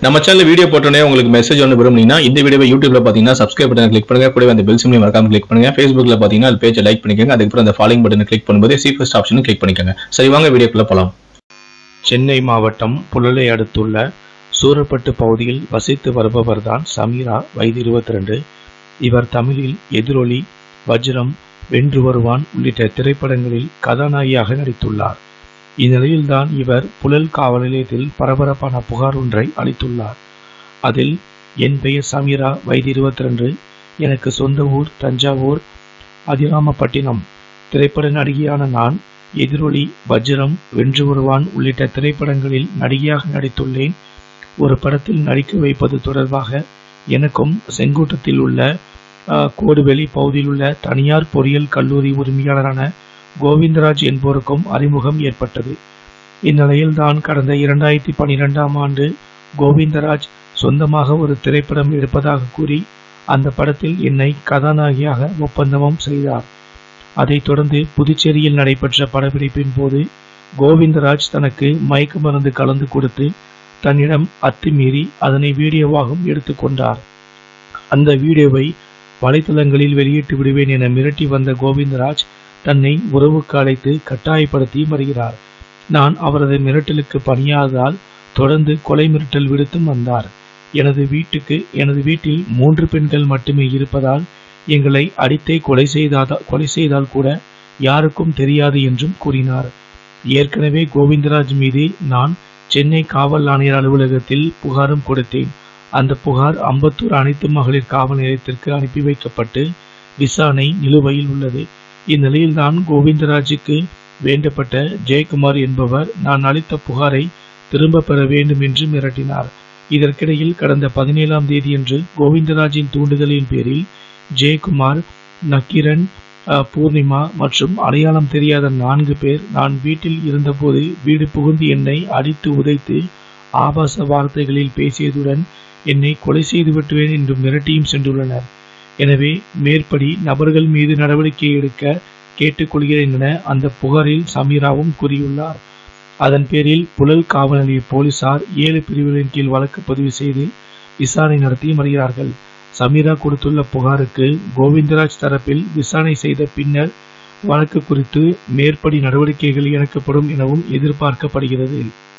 நம்ம channel video போட்டோனே உங்களுக்கு message ஒன்று விரும்புனீங்கன்னா இந்த வீடியோவை யூடியூப்ல பாத்தீங்கன்னா சப்ஸ்கிரைப் பட்டன் கிளிக் பண்ணுங்க, கூடவே அந்த பெல் சிம்லையும் மறக்காம கிளிக் பண்ணுங்க. Facebookல பாத்தீங்கன்னா அது பேஜை லைக் பண்ணிக்கோங்க, அதுக்கப்புறம் அந்த ஃபாலோயிங் பட்டனை கிளிக் பண்ணும்போது சீஃபஸ்ட் ஆப்ஷனும் கிளிக் பண்ணிக்கோங்க. சரி வாங்க வீடியோக்குள்ள போலாம். சென்னை மாவட்டம் புழலை அடுத்துள்ள சூரப்பட்டு பகுதியில் வசித்து வருபவர்தான் சமீரா, வயது 22. இவர் தமிழில் எதிரொலி, வஜ்ரம், வென்று வருவான் உள்ளிட்ட திரைப்படங்களில் கதாநாயகியாக நடித்துள்ளார். இந்நிலையில்தான் இவர் புழல் காவல் நிலையத்தில் பரபரப்பான புகார் ஒன்றை அளித்துள்ளார். அதில், என் பெயர் சமீரா, வயது 22, எனக்கு சொந்த ஊர் தஞ்சாவூர் அதிராமப்பட்டினம். திரைப்பட நடிகையான நான் எதிரொலி, வஜ்ரம், வென்று வருவான் உள்ளிட்ட திரைப்படங்களில் நடிகையாக நடித்துள்ளேன். ஒரு படத்தில் நடிக்க வைப்பது தொடர்பாக எனக்கும் செங்கோட்டத்தில் உள்ள கோடுவெளி பகுதியில் உள்ள தனியார் பொறியியல் கல்லூரி உரிமையாளரான கோவிந்தராஜ் என்போருக்கும் அறிமுகம் ஏற்பட்டது. இந்நிலையில்தான் கடந்த 2012ஆம் ஆண்டு கோவிந்தராஜ் சொந்தமாக ஒரு திரைப்படம் எடுப்பதாக கூறி அந்த படத்தில் என்னை கதாநாயகியாக ஒப்பந்தமும் செய்தார். அதைத் தொடர்ந்து புதுச்சேரியில் நடைபெற்ற படப்பிடிப்பின் போது கோவிந்தராஜ் தனக்கு மயக்க மருந்து கலந்து கொடுத்து தன்னிடம் அத்துமீறி அதனை வீடியோவாகவும் எடுத்துக்கொண்டார். அந்த வீடியோவை வலைத்தளங்களில் வெளியிட்டு விடுவேன் என மிரட்டி வந்த கோவிந்தராஜ் தன்னை உறவுக்கு அழைத்து கட்டாயப்படுத்தி வருகிறார். நான் அவரது மிரட்டலுக்கு பணியாததால் தொடர்ந்து கொலை மிரட்டல் விடுத்தும் வந்தார். எனது வீட்டில் 3 பெண்கள் மட்டுமே இருப்பதால் எங்களை அடித்தே கொலை செய்தால் கூட யாருக்கும் தெரியாது என்றும் கூறினார். ஏற்கனவே கோவிந்தராஜ் மீது நான் சென்னை காவல் ஆணையர் அலுவலகத்தில் புகாரும் கொடுத்தேன். அந்த புகார் அம்பத்தூர் அனைத்து மகளிர் காவல் நிலையத்திற்கு அனுப்பி வைக்கப்பட்டு விசாரணை நிலுவையில் உள்ளது. இந்நிலையில்தான் கோவிந்தராஜுக்கு வேண்டப்பட்ட ஜெயக்குமார் என்பவர் நான் அளித்த புகாரை திரும்ப பெற வேண்டும் என்று மிரட்டினார். இதற்கிடையில் கடந்த 17ஆம் தேதியன்று கோவிந்தராஜின் தூண்டுதலின் பேரில் ஜெயக்குமார், நக்கீரன், பூர்ணிமா மற்றும் அடையாளம் தெரியாத 4 பேர் நான் வீட்டில் இருந்தபோது வீடு புகுந்து என்னை அடித்து உதைத்து ஆபாச வார்த்தைகளில் பேசியதுடன் என்னை கொலை செய்து விட்டுவேன் என்று மிரட்டியும் சென்றுள்ளனர். எனவே மேற்படி நபர்கள் மீது நடவடிக்கை எடுக்க கேட்டுக்கொள்கிறேன் என அந்த புகாரில் சமீராவும் கூறியுள்ளார். அதன் பேரில் புழல் காவல் நிலைய போலீசார் 7 பிரிவுகளின் கீழ் வழக்கு பதிவு செய்து விசாரணை நடத்தி வருகிறார்கள். சமீரா கொடுத்துள்ள புகாருக்கு கோவிந்தராஜ் தரப்பில் விசாரணை செய்த பின்னர் வழக்கு குறித்து மேற்படி நடவடிக்கைகள் எடுக்கப்படும் எனவும் எதிர்பார்க்கப்படுகிறது.